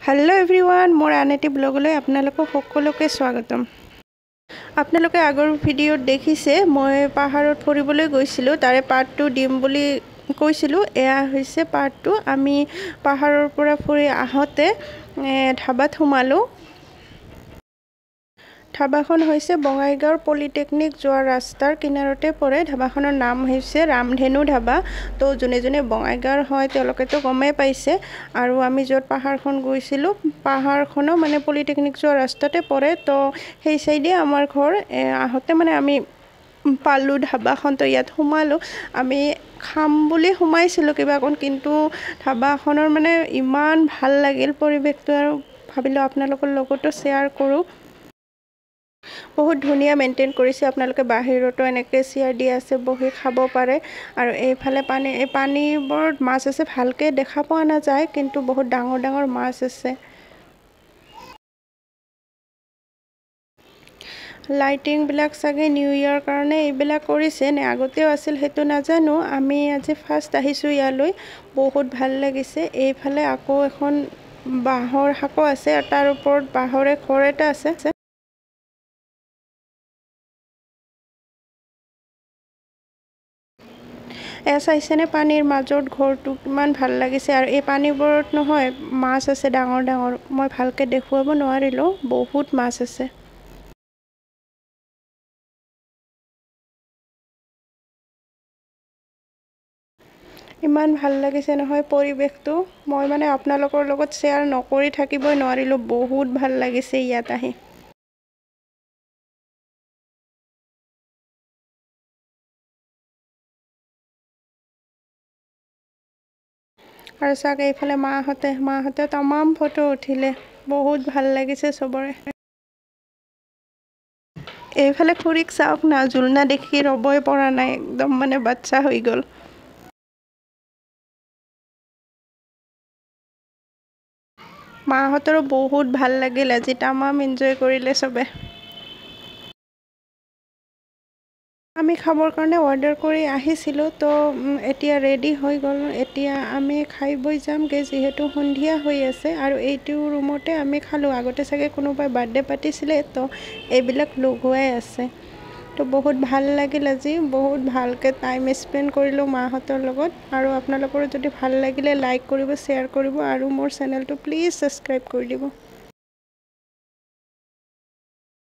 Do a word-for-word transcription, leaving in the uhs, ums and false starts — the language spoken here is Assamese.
हेलो एवरीवन मोर आन एटी ब्लगলৈ আপোনালোকক সকলোকে স্বাগতম। আপোনালোকে আগৰ ভিডিঅ'ত দেখিছে মই পাহাৰত ফুৰিবলৈ গৈছিলোঁ, তাৰে পাৰ্ট টু দিম বুলি কৈছিলোঁ। এয়া হৈছে পাৰ্ট টু। আমি পাহাৰৰ পৰা ফুৰি আহোঁতে ধাবাত সোমালোঁ। ধাবাখন হৈছে বঙাইগাঁৱৰ পলিটেকনিক যোৱা ৰাস্তাৰ কিনাৰতে পৰে। ধাবাখনৰ নাম হৈছে ৰামধেনু ধাবা। তো যোনে যোনে বঙাইগাঁৱৰ হয় তেওঁলোকেতো গমেই পাইছে। আৰু আমি য'ত পাহাৰখন গৈছিলোঁ, পাহাৰখনো মানে পলিটেকনিক যোৱা ৰাস্তাতে পৰে। তো সেই চাইডে আমাৰ ঘৰ। আহোঁতে মানে আমি পালোঁ ধাবাখন, তো ইয়াত সোমালোঁ। আমি খাম বুলি সোমাইছিলোঁ কিবা অকণ, কিন্তু ধাবাখনৰ মানে ইমান ভাল লাগিল পৰিৱেশটো, আৰু ভাবিলোঁ আপোনালোকৰ লগতো শ্বেয়াৰ কৰোঁ। বহুত ধুনীয়া মেইনটেইন কৰিছে। আপোনালোকে বাহিৰতো এনেকৈ চেয়াৰ দি আছে, বহি খাব পাৰে। আৰু এইফালে পানী এই পানীবোৰত মাছ আছে, ভালকৈ দেখা পোৱা নাযায়, কিন্তু বহুত ডাঙৰ ডাঙৰ মাছ আছে। লাইটিংবিলাক চাগে নিউ ইয়েৰ কাৰণে এইবিলাক কৰিছে নে আগতেও আছিল সেইটো নাজানো। আমি আজি ফাৰ্ষ্ট আহিছোঁ ইয়ালৈ, বহুত ভাল লাগিছে। এইফালে আকৌ এখন বাঁহৰ শাকো আছে, আৰু তাৰ ওপৰত বাঁহৰে ঘৰ এটা আছে। এয়া চাইছেনে পানীৰ মাজত ঘৰটো কিমান ভাল লাগিছে। আৰু এই পানীবোৰত নহয় মাছ আছে ডাঙৰ ডাঙৰ, মই ভালকৈ দেখুৱাব নোৱাৰিলোঁ, বহুত মাছ আছে। ইমান ভাল লাগিছে নহয় পৰিৱেশটো, মই মানে আপোনালোকৰ লগত শ্বেয়াৰ নকৰি থাকিবই নোৱাৰিলোঁ। বহুত ভাল লাগিছে ইয়াত আহি। আৰু চাগে এইফালে মাহঁতে মাহঁতে তামাম ফটো উঠিলে, বহুত ভাল লাগিছে চবৰে। এইফালে খুৰীক চাওক না, জোলনা দেখি ৰ'বই পৰা নাই, একদম মানে বাচ্চা হৈ গ'ল। মাহঁতৰো বহুত ভাল লাগিল আজি, তামাম এনজয় কৰিলে চবে। আমি খাবৰ কাৰণে অৰ্ডাৰ কৰি আহিছিলোঁ, তো এতিয়া ৰেডি হৈ গ'ল। এতিয়া আমি খাই বৈ যামগৈ, যিহেতু সন্ধিয়া হৈ আছে। আৰু এইটো ৰুমতে আমি খালোঁ। আগতে চাগে কোনোবাই বাৰ্থডে পাতিছিলে, তো এইবিলাক লগোৱাই আছে। তো বহুত ভাল লাগিল আজি, বহুত ভালকৈ টাইম স্পেণ্ড কৰিলোঁ মাহঁতৰ লগত। আৰু আপোনালোকৰো যদি ভাল লাগিলে লাইক কৰিব, শ্বেয়াৰ কৰিব, আৰু মোৰ চেনেলটো প্লিজ ছাবস্ক্ৰাইব কৰি দিব।